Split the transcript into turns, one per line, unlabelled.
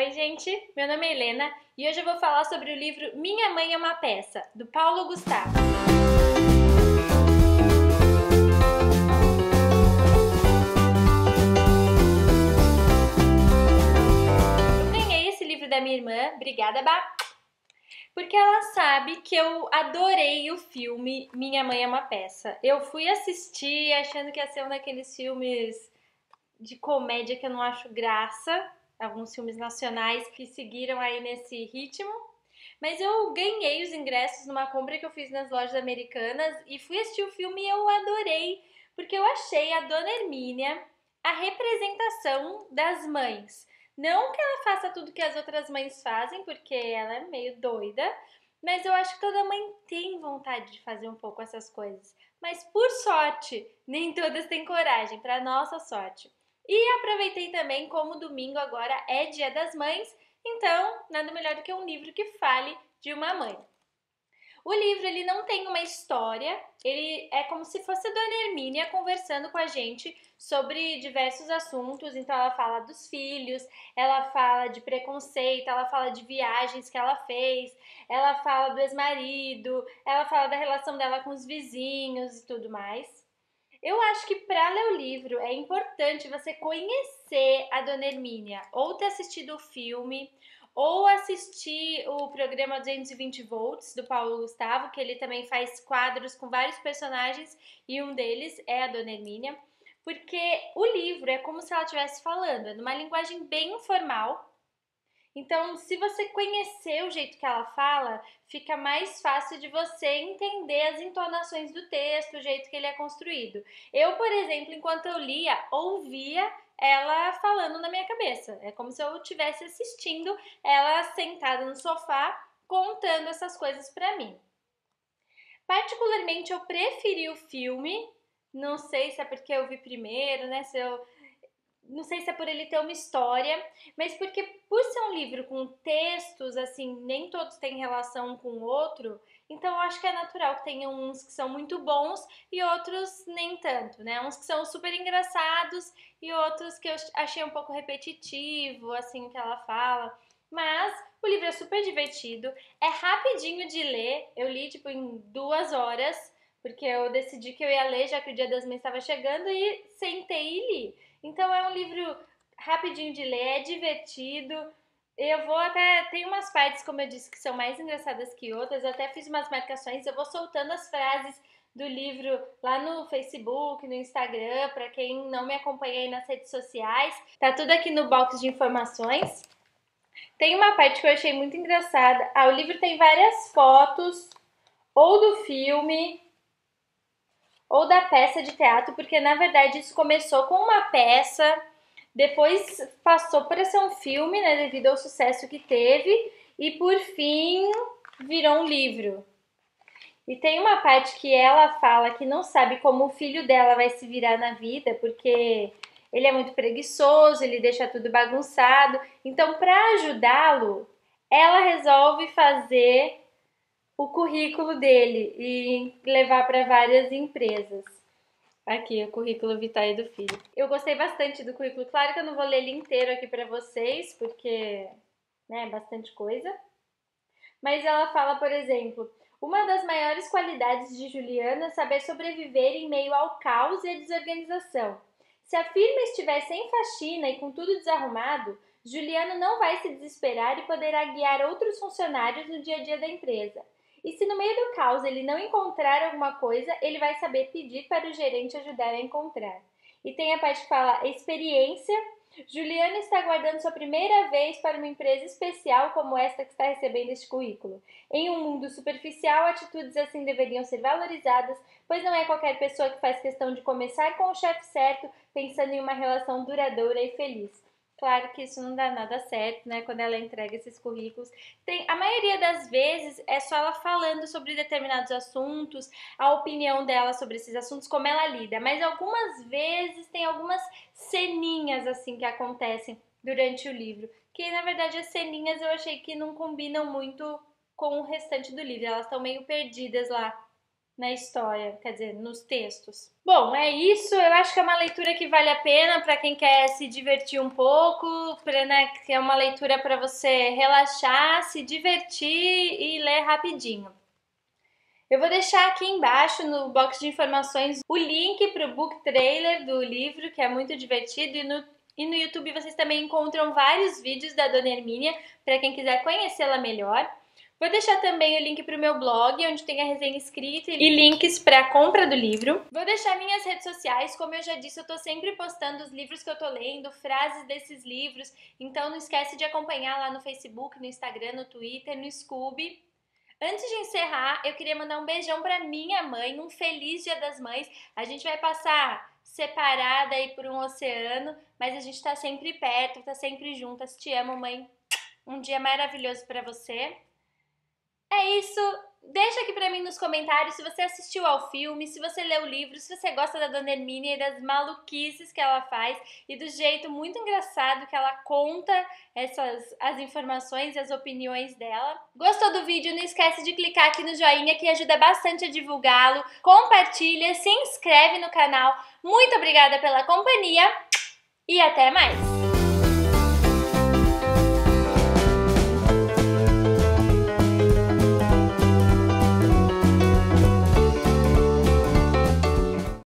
Oi, gente! Meu nome é Helena e hoje eu vou falar sobre o livro Minha Mãe é uma Peça, do Paulo Gustavo. Eu ganhei esse livro da minha irmã, obrigada, Bá, porque ela sabe que eu adorei o filme Minha Mãe é uma Peça. Eu fui assistir achando que ia ser um daqueles filmes de comédia que eu não acho graça, alguns filmes nacionais que seguiram aí nesse ritmo. Mas eu ganhei os ingressos numa compra que eu fiz nas lojas americanas e fui assistir o filme e eu adorei, porque eu achei a Dona Hermínia a representação das mães. Não que ela faça tudo que as outras mães fazem, porque ela é meio doida, mas eu acho que toda mãe tem vontade de fazer um pouco essas coisas. Mas por sorte, nem todas têm coragem, para nossa sorte. E aproveitei também, como domingo agora é Dia das Mães, então nada melhor do que um livro que fale de uma mãe. O livro ele não tem uma história, ele é como se fosse a Dona Hermínia conversando com a gente sobre diversos assuntos. Então ela fala dos filhos, ela fala de preconceito, ela fala de viagens que ela fez, ela fala do ex-marido, ela fala da relação dela com os vizinhos e tudo mais. Eu acho que para ler o livro é importante você conhecer a Dona Hermínia, ou ter assistido o filme, ou assistir o programa 220 volts do Paulo Gustavo, que ele também faz quadros com vários personagens e um deles é a Dona Hermínia, porque o livro é como se ela estivesse falando, é numa linguagem bem informal. Então, se você conhecer o jeito que ela fala, fica mais fácil de você entender as entonações do texto, o jeito que ele é construído. Eu, por exemplo, enquanto eu lia, ouvia ela falando na minha cabeça. É como se eu estivesse assistindo ela sentada no sofá, contando essas coisas pra mim. Particularmente, eu preferi o filme. Não sei se é porque eu vi primeiro, né? Não sei se é por ele ter uma história, mas porque por ser um livro com textos, assim, nem todos têm relação um com o outro, então eu acho que é natural que tenha uns que são muito bons e outros nem tanto, né? Uns que são super engraçados e outros que eu achei um pouco repetitivo, assim, o que ela fala. Mas o livro é super divertido, é rapidinho de ler, eu li, tipo, em 2 horas, porque eu decidi que eu ia ler, já que o Dia das Mães estava chegando, e sentei e li. Então é um livro rapidinho de ler, é divertido. Eu vou até. Tem umas partes, como eu disse, que são mais engraçadas que outras. Eu até fiz umas marcações. Eu vou soltando as frases do livro lá no Facebook, no Instagram, para quem não me acompanha aí nas redes sociais. Tá tudo aqui no box de informações. Tem uma parte que eu achei muito engraçada. O livro tem várias fotos, ou do filme, ou da peça de teatro, porque na verdade isso começou com uma peça, depois passou por ser um filme, né, devido ao sucesso que teve, e por fim virou um livro. E tem uma parte que ela fala que não sabe como o filho dela vai se virar na vida, porque ele é muito preguiçoso, ele deixa tudo bagunçado. Então, para ajudá-lo, ela resolve fazer o currículo dele e levar para várias empresas. Aqui, o currículo vitae do filho. Eu gostei bastante do currículo. Claro que eu não vou ler ele inteiro aqui para vocês, porque né, é bastante coisa. Mas ela fala, por exemplo, uma das maiores qualidades de Juliana é saber sobreviver em meio ao caos e à desorganização. Se a firma estiver sem faxina e com tudo desarrumado, Juliano não vai se desesperar e poderá guiar outros funcionários no dia a dia da empresa. E se no meio do caos ele não encontrar alguma coisa, ele vai saber pedir para o gerente ajudar a encontrar. E tem a parte que fala experiência. Juliana está aguardando sua primeira vez para uma empresa especial como esta que está recebendo este currículo. Em um mundo superficial, atitudes assim deveriam ser valorizadas, pois não é qualquer pessoa que faz questão de começar com o chefe certo, pensando em uma relação duradoura e feliz. Claro que isso não dá nada certo, né? Quando ela entrega esses currículos. A maioria das vezes é só ela falando sobre determinados assuntos, a opinião dela sobre esses assuntos, como ela lida. Mas algumas vezes tem algumas ceninhas assim que acontecem durante o livro. Que na verdade as ceninhas eu achei que não combinam muito com o restante do livro. Elas estão meio perdidas lá na história, quer dizer, nos textos. Bom, é isso. Eu acho que é uma leitura que vale a pena para quem quer se divertir um pouco, né, que é uma leitura para você relaxar, se divertir e ler rapidinho. Eu vou deixar aqui embaixo no box de informações o link para o book trailer do livro, que é muito divertido, e no YouTube vocês também encontram vários vídeos da Dona Hermínia, para quem quiser conhecê-la melhor. Vou deixar também o link para o meu blog, onde tem a resenha escrita e links para a compra do livro. Vou deixar minhas redes sociais, como eu já disse, eu estou sempre postando os livros que eu estou lendo, frases desses livros, então não esquece de acompanhar lá no Facebook, no Instagram, no Twitter, no Scooby. Antes de encerrar, eu queria mandar um beijão para minha mãe, um feliz Dia das Mães. A gente vai passar separada aí por um oceano, mas a gente tá sempre perto, tá sempre juntas. Te amo, mãe. Um dia maravilhoso para você. É isso. Deixa aqui pra mim nos comentários se você assistiu ao filme, se você leu o livro, se você gosta da Dona Hermínia e das maluquices que ela faz e do jeito muito engraçado que ela conta as informações e as opiniões dela. Gostou do vídeo? Não esquece de clicar aqui no joinha que ajuda bastante a divulgá-lo. Compartilha, se inscreve no canal. Muito obrigada pela companhia e até mais!